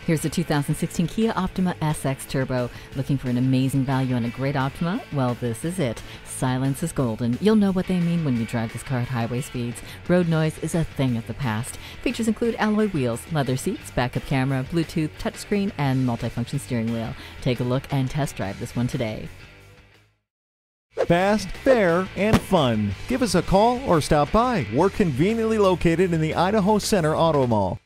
Here's the 2016 Kia Optima SX Turbo. Looking for an amazing value on a great Optima? Well, this is it. Silence is golden. You'll know what they mean when you drive this car at highway speeds. Road noise is a thing of the past. Features include alloy wheels, leather seats, backup camera, Bluetooth, touchscreen, and multifunction steering wheel. Take a look and test drive this one today. Fast, fair, and fun. Give us a call or stop by. We're conveniently located in the Idaho Center Auto Mall.